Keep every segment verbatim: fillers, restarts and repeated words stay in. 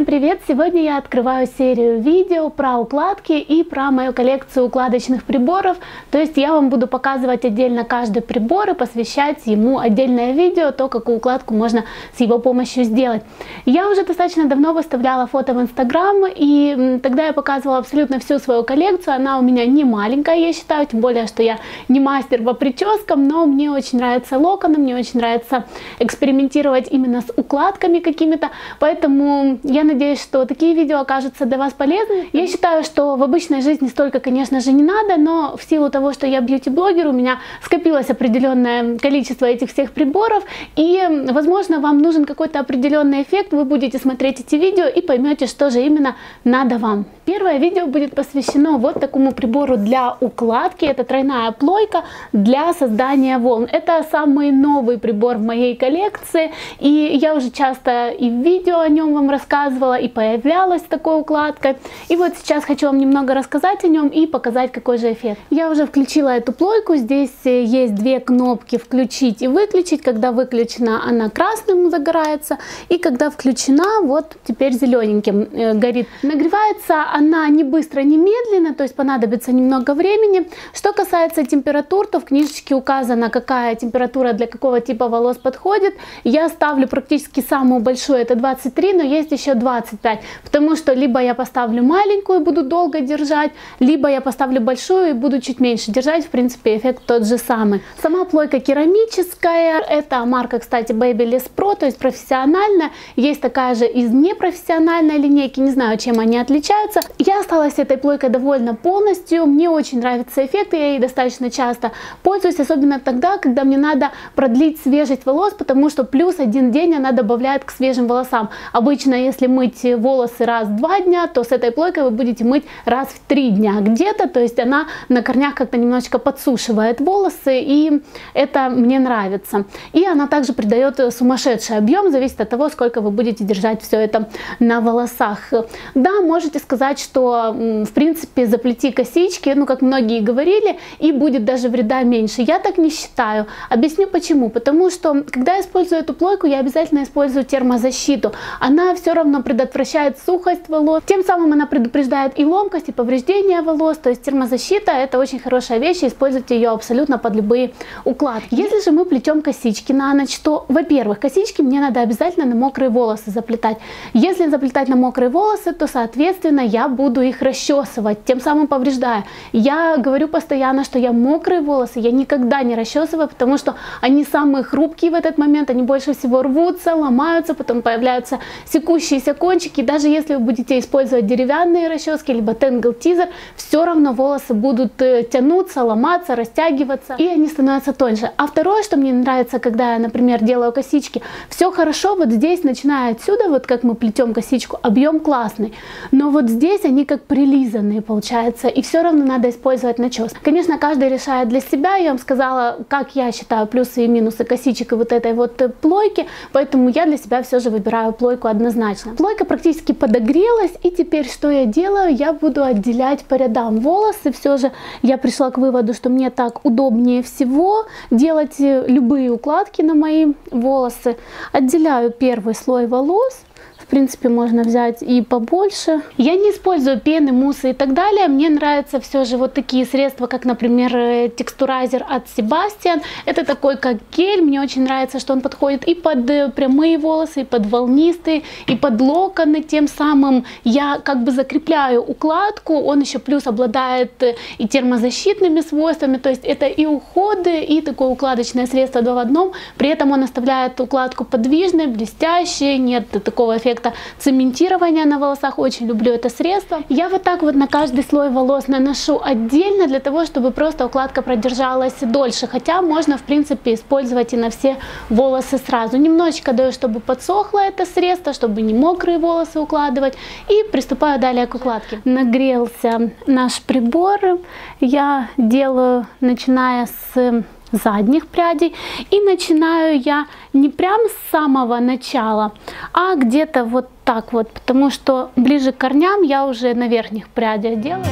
привет! Сегодня я открываю серию видео про укладки и про мою коллекцию укладочных приборов. То есть я вам буду показывать отдельно каждый прибор и посвящать ему отдельное видео, то, какую укладку можно с его помощью сделать. Я уже достаточно давно выставляла фото в Инстаграм, и тогда я показывала абсолютно всю свою коллекцию. Она у меня не маленькая, я считаю, тем более, что я не мастер по прическам, но мне очень нравятся локоны, мне очень нравится экспериментировать именно с укладками какими-то, поэтому я надеюсь, что такие видео окажутся для вас полезными. Я считаю, что в обычной жизни столько, конечно же, не надо, но в силу того, что я бьюти-блогер, у меня скопилось определенное количество этих всех приборов, и, возможно, вам нужен какой-то определенный эффект, вы будете смотреть эти видео и поймете, что же именно надо вам. Первое видео будет посвящено вот такому прибору для укладки. Это тройная плойка для создания волн. Это самый новый прибор в моей коллекции, и я уже часто и в видео о нем вам рассказывала, и появлялась с такой укладкой. И вот сейчас хочу вам немного рассказать о нем и показать, какой же эффект. Я уже включила эту плойку. Здесь есть две кнопки: включить и выключить. Когда выключена, она красным загорается, и когда включена, вот теперь зелененьким э, горит. Нагревается она не быстро, не медленно, то есть понадобится немного времени. Что касается температур, то в книжечке указано, какая температура для какого типа волос подходит. Я ставлю практически самую большую, это двадцать три, но есть еще двадцать пять, потому что либо я поставлю маленькую и буду долго держать, либо я поставлю большую и буду чуть меньше держать. В принципе, эффект тот же самый. Сама плойка керамическая, это марка, кстати, Babyliss Pro, то есть профессиональная. Есть такая же из непрофессиональной линейки, не знаю, чем они отличаются. Я осталась этой плойкой довольна полностью, мне очень нравится эффект, и я ей достаточно часто пользуюсь, особенно тогда, когда мне надо продлить свежесть волос, потому что плюс один день она добавляет к свежим волосам. Обычно, если мыть волосы раз в два дня, то с этой плойкой вы будете мыть раз в три дня где-то, то есть она на корнях как-то немножечко подсушивает волосы, и это мне нравится. И она также придает сумасшедший объем, зависит от того, сколько вы будете держать все это на волосах. Да, можете сказать, что в принципе заплети косички, ну как многие говорили, и будет даже вреда меньше. Я так не считаю. Объясню почему. Потому что когда я использую эту плойку, я обязательно использую термозащиту. Она все равно предотвращает сухость волос, тем самым она предупреждает и ломкость, и повреждения волос. То есть термозащита — это очень хорошая вещь, и используйте ее абсолютно под любые укладки. Если же мы плетем косички на ночь, то, во-первых, косички мне надо обязательно на мокрые волосы заплетать. Если заплетать на мокрые волосы, то, соответственно, я буду их расчесывать, тем самым повреждая. Я говорю постоянно, что я мокрые волосы я никогда не расчесываю, потому что они самые хрупкие в этот момент, они больше всего рвутся, ломаются, потом появляются секущиеся кончики. Даже если вы будете использовать деревянные расчески, либо Tangle Teezer, все равно волосы будут тянуться, ломаться, растягиваться, и они становятся тоньше. А второе, что мне нравится, когда я, например, делаю косички, все хорошо, вот здесь, начиная отсюда, вот как мы плетем косичку, объем классный, но вот здесь они как прилизанные получаются, и все равно надо использовать начес. Конечно, каждый решает для себя. Я вам сказала, как я считаю плюсы и минусы косичек и вот этой вот плойки, поэтому я для себя все же выбираю плойку однозначно. Плойка практически подогрелась, и теперь что я делаю? Я буду отделять по рядам волосы. Все же я пришла к выводу, что мне так удобнее всего делать любые укладки на мои волосы. Отделяю первый слой волос. В принципе, можно взять и побольше. Я не использую пены, муссы и так далее. Мне нравятся все же вот такие средства, как, например, текстурайзер от Sebastian. Это такой как гель. Мне очень нравится, что он подходит и под прямые волосы, и под волнистые, и под локоны. Тем самым я как бы закрепляю укладку. Он еще плюс обладает и термозащитными свойствами. То есть это и уходы, и такое укладочное средство два в одном. При этом он оставляет укладку подвижной, блестящей. Нет такого эффекта цементирования на волосах. Очень люблю это средство. Я вот так вот на каждый слой волос наношу отдельно, для того, чтобы просто укладка продержалась дольше. Хотя можно, в принципе, использовать и на все волосы сразу. Немножечко даю, чтобы подсохло это средство, чтобы не мокрые волосы укладывать. И приступаю далее к укладке. Нагрелся наш прибор. Я делаю, начиная с задних прядей, и начинаю я не прям с самого начала, а где-то вот так вот, потому что ближе к корням я уже на верхних прядях делаю.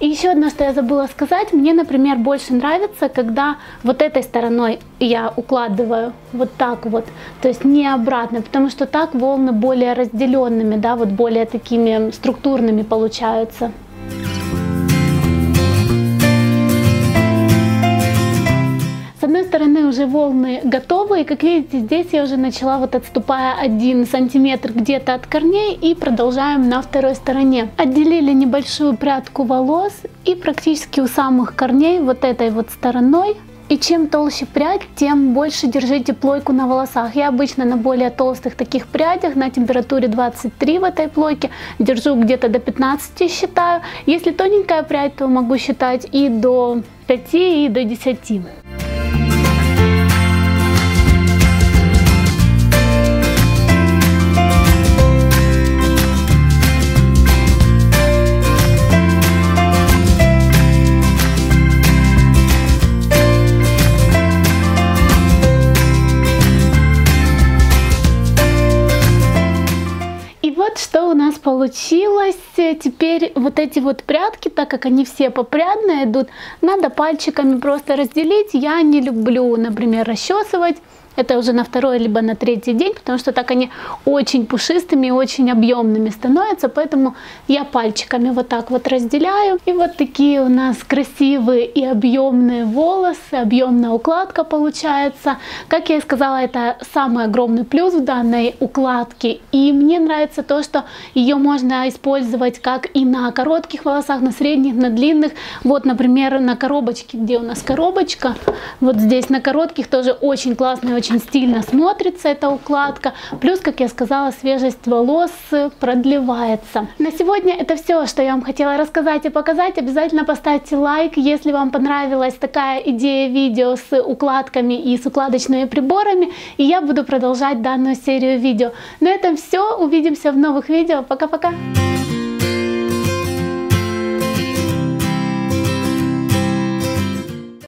И еще одно, что я забыла сказать, мне, например, больше нравится, когда вот этой стороной я укладываю вот так вот, то есть не обратно, потому что так волны более разделенными, да, вот более такими структурными получаются. С одной стороны уже волны готовы, и как видите, здесь я уже начала вот отступая один сантиметр где-то от корней, и продолжаем на второй стороне. Отделили небольшую прядку волос и практически у самых корней вот этой вот стороной. И чем толще прядь, тем больше держите плойку на волосах. Я обычно на более толстых таких прядях на температуре двадцать три в этой плойке держу где-то до пятнадцати, считаю. Если тоненькая прядь, то могу считать и до пяти, и до десяти. Что у нас получилось? Теперь вот эти вот прядки, так как они все попрядные идут, надо пальчиками просто разделить. Я не люблю, например, расчесывать. Это уже на второй либо на третий день, потому что так они очень пушистыми и очень объемными становятся, поэтому я пальчиками вот так вот разделяю. И вот такие у нас красивые и объемные волосы, объемная укладка получается. Как я и сказала, это самый огромный плюс в данной укладке. И мне нравится то, что ее можно использовать как и на коротких волосах, на средних, на длинных. Вот, например, на коробочке, где у нас коробочка, вот здесь на коротких тоже очень классно и очень стильно смотрится эта укладка. Плюс, как я сказала, свежесть волос продлевается. На сегодня это все, что я вам хотела рассказать и показать. Обязательно поставьте лайк, если вам понравилась такая идея видео с укладками и с укладочными приборами. И я буду продолжать данную серию видео. На этом все. Увидимся в новых видео. Пока-пока!